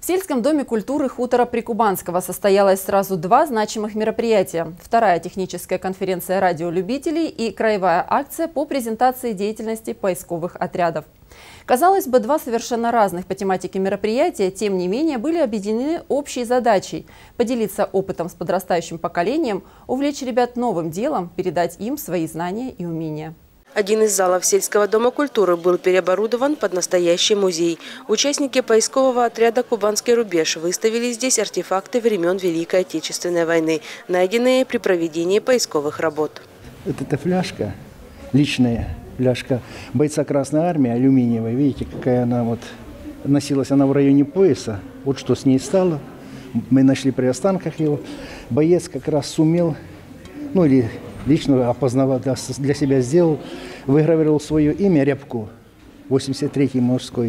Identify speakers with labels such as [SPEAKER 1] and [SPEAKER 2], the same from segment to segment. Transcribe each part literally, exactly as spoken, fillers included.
[SPEAKER 1] В сельском доме культуры хутора Прикубанского состоялось сразу два значимых мероприятия. Вторая техническая конференция радиолюбителей и краевая акция по презентации деятельности поисковых отрядов. Казалось бы, два совершенно разных по тематике мероприятия, тем не менее, были объединены общей задачей – поделиться опытом с подрастающим поколением, увлечь ребят новым делом, передать им свои знания и умения.
[SPEAKER 2] Один из залов сельского дома культуры был переоборудован под настоящий музей. Участники поискового отряда «Кубанский рубеж» выставили здесь артефакты времен Великой Отечественной войны, найденные при проведении поисковых работ.
[SPEAKER 3] Вот эта фляжка, личная фляжка бойца Красной Армии, алюминиевая. Видите, какая она вот носилась она в районе пояса. Вот что с ней стало. Мы нашли при останках его. Боец как раз сумел, ну или лично опознавал, для себя сделал, выгравировал свое имя Рябко, восемьдесят третьей морской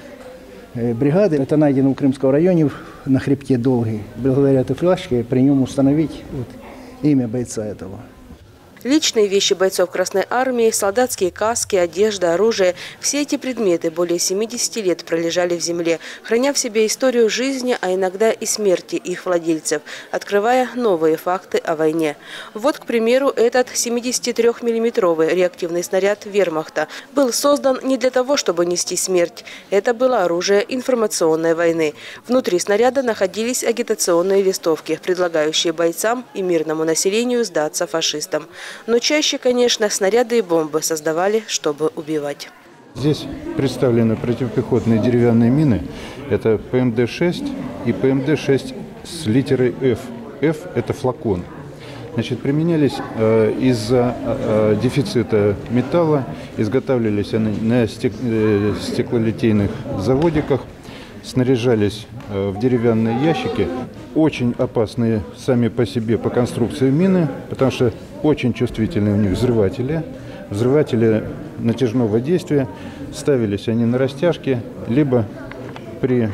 [SPEAKER 3] бригады. Это найдено в Крымском районе на хребте Долгий. Благодаря этой фляжке при нем установить вот имя бойца этого.
[SPEAKER 2] Личные вещи бойцов Красной Армии, солдатские каски, одежда, оружие – все эти предметы более семидесяти лет пролежали в земле, храня в себе историю жизни, а иногда и смерти их владельцев, открывая новые факты о войне. Вот, к примеру, этот семидесятитрёхмиллиметровый реактивный снаряд вермахта был создан не для того, чтобы нести смерть. Это было оружие информационной войны. Внутри снаряда находились агитационные листовки, предлагающие бойцам и мирному населению сдаться фашистам. Но чаще, конечно, снаряды и бомбы создавали, чтобы убивать.
[SPEAKER 4] Здесь представлены противопехотные деревянные мины. Это Пэ Эм Дэ шесть и Пэ Эм Дэ шесть с литерой Ф. Ф – это флакон. Значит, применялись э, из-за э, дефицита металла, изготавливались они на стек, э, стеклолитейных заводиках, снаряжались э, в деревянные ящики. Очень опасные сами по себе по конструкции мины, потому что очень чувствительные у них взрыватели. Взрыватели натяжного действия. Ставились они на растяжке, либо при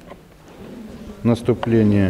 [SPEAKER 4] наступлении,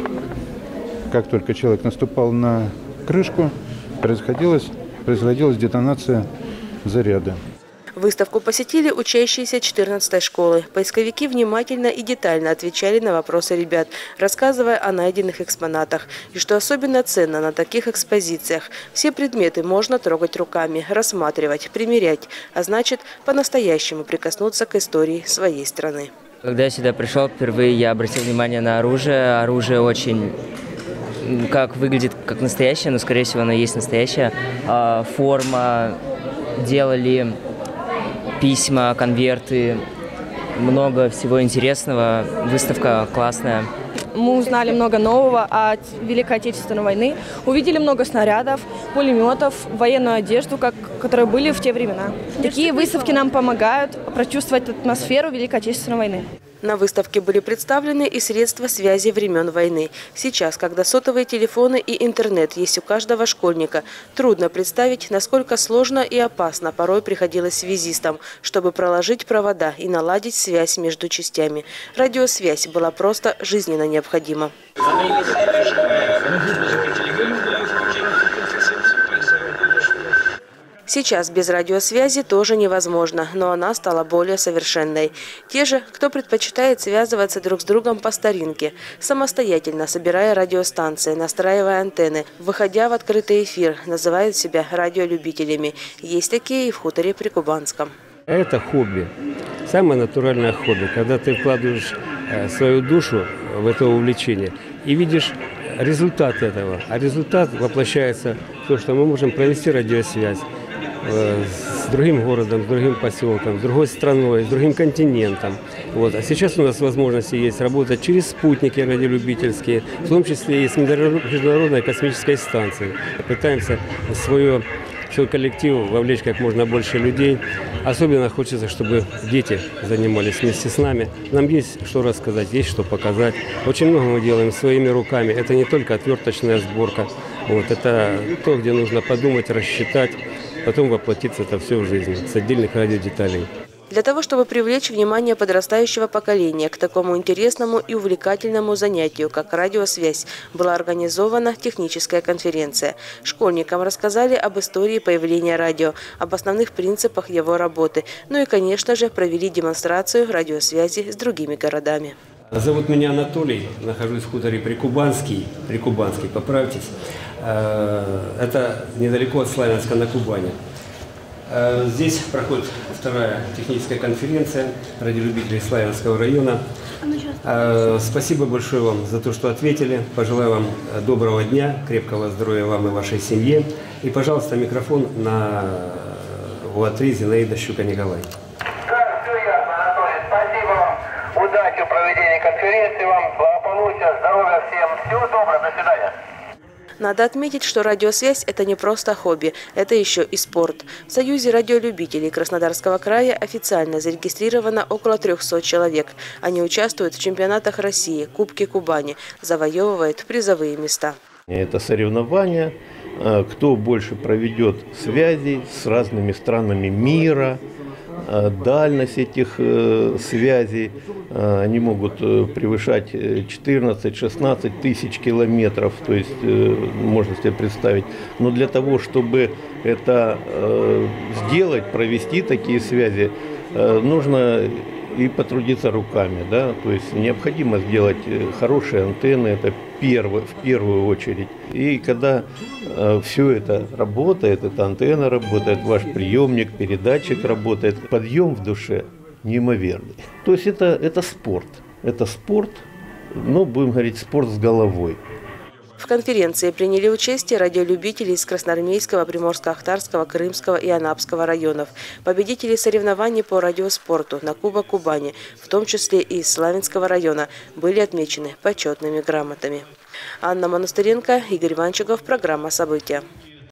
[SPEAKER 4] как только человек наступал на крышку, происходилась, производилась детонация заряда.
[SPEAKER 2] Выставку посетили учащиеся четырнадцатой школы. Поисковики внимательно и детально отвечали на вопросы ребят, рассказывая о найденных экспонатах. И что особенно ценно на таких экспозициях – все предметы можно трогать руками, рассматривать, примерять, а значит, по-настоящему прикоснуться к истории своей страны.
[SPEAKER 5] Когда я сюда пришел, впервые я обратил внимание на оружие. Оружие очень, как выглядит как настоящее, но, скорее всего, оно и есть настоящее. Форма, делали письма, конверты, много всего интересного. Выставка классная.
[SPEAKER 6] Мы узнали много нового о Великой Отечественной войне, увидели много снарядов, пулеметов, военную одежду, как, которые были в те времена. Такие выставки нам помогают прочувствовать атмосферу Великой Отечественной войны.
[SPEAKER 2] На выставке были представлены и средства связи времен войны. Сейчас, когда сотовые телефоны и интернет есть у каждого школьника, трудно представить, насколько сложно и опасно порой приходилось связистам, чтобы проложить провода и наладить связь между частями. Радиосвязь была просто жизненно необходима. Сейчас без радиосвязи тоже невозможно, но она стала более совершенной. Те же, кто предпочитает связываться друг с другом по старинке, самостоятельно собирая радиостанции, настраивая антенны, выходя в открытый эфир, называют себя радиолюбителями. Есть такие и в хуторе Прикубанском.
[SPEAKER 7] Это хобби, самое натуральное хобби, когда ты вкладываешь свою душу в это увлечение и видишь результат этого. А результат воплощается в то, что мы можем провести радиосвязь с другим городом, с другим поселком, с другой страной, с другим континентом. Вот. А сейчас у нас возможности есть работать через спутники радиолюбительские, в том числе и с Международной космической станцией. Пытаемся свое, свой коллектив вовлечь как можно больше людей. Особенно хочется, чтобы дети занимались вместе с нами. Нам есть что рассказать, есть что показать. Очень много мы делаем своими руками. Это не только отверточная сборка. Вот. Это то, где нужно подумать, рассчитать. Потом воплотиться это все в жизнь с отдельных радиодеталей.
[SPEAKER 2] Для того, чтобы привлечь внимание подрастающего поколения к такому интересному и увлекательному занятию, как радиосвязь, была организована техническая конференция. Школьникам рассказали об истории появления радио, об основных принципах его работы, ну и, конечно же, провели демонстрацию радиосвязи с другими городами.
[SPEAKER 7] Зовут меня Анатолий, нахожусь в хуторе Прикубанский, Прикубанский, поправьтесь. Это недалеко от Славянска на Кубани. Здесь проходит вторая техническая конференция радиолюбителей Славянского района. Спасибо большое вам за то, что ответили. Пожелаю вам доброго дня, крепкого здоровья вам и вашей семье. И, пожалуйста, микрофон на УА-три Зинаида Щука-Николай.
[SPEAKER 8] Да, все ясно, Анатолий. Спасибо вам. Удачи в проведении конференции вам. Благополучия, здоровья всем. Всего доброго. До свидания.
[SPEAKER 2] Надо отметить, что радиосвязь – это не просто хобби, это еще и спорт. В Союзе радиолюбителей Краснодарского края официально зарегистрировано около трёхсот человек. Они участвуют в чемпионатах России, Кубке Кубани, завоевывают призовые места.
[SPEAKER 9] Это соревнования, кто больше проведет связей с разными странами мира, дальность этих связей, они могут превышать четырнадцать-шестнадцать тысяч километров, то есть можно себе представить. Но для того, чтобы это сделать, провести такие связи, нужно и потрудиться руками, да, то есть необходимо сделать хорошие антенны, это первое, в первую очередь. И когда э, все это работает, эта антенна работает, ваш приемник, передатчик работает, подъем в душе неимоверный. То есть это, это спорт, это спорт, но будем говорить спорт с головой.
[SPEAKER 2] В конференции приняли участие радиолюбители из Красноармейского, Приморско-Ахтарского, Крымского и Анапского районов, победители соревнований по радиоспорту на Кубок Кубани, в том числе и из Славянского района, были отмечены почетными грамотами. Анна Монастыренко, Игорь Ванчиков, программа «События».